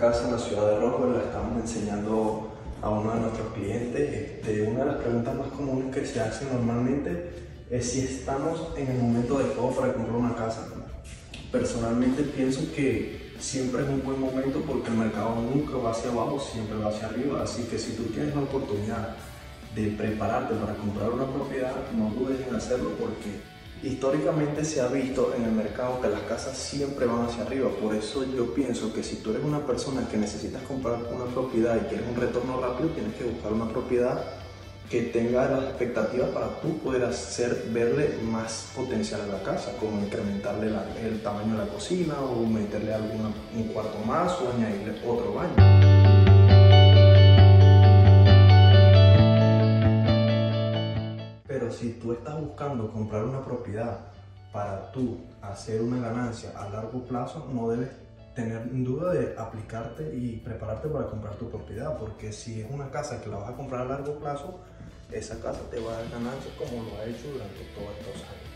casa en la ciudad de Roswell, la estamos enseñando a uno de nuestros clientes. Una de las preguntas más comunes que se hacen normalmente es si estamos en el momento adecuado para comprar una casa. Personalmente pienso que siempre es un buen momento porque el mercado nunca va hacia abajo, siempre va hacia arriba. Así que si tú tienes la oportunidad de prepararte para comprar una propiedad, no dudes en hacerlo porque históricamente se ha visto en el mercado que las casas siempre van hacia arriba. Por eso yo pienso que si tú eres una persona que necesitas comprar una propiedad y quieres un retorno rápido, tienes que buscar una propiedad que tenga las expectativas para tú poder verle más potencial a la casa, como incrementarle el tamaño de la cocina o meterle un cuarto más o añadirle otro baño. Pero si tú estás buscando comprar una propiedad para tú hacer una ganancia a largo plazo, no debes tener duda de aplicarte y prepararte para comprar tu propiedad, porque si es una casa que la vas a comprar a largo plazo, esa casa te va a dar ganancias como lo ha hecho durante todos estos años.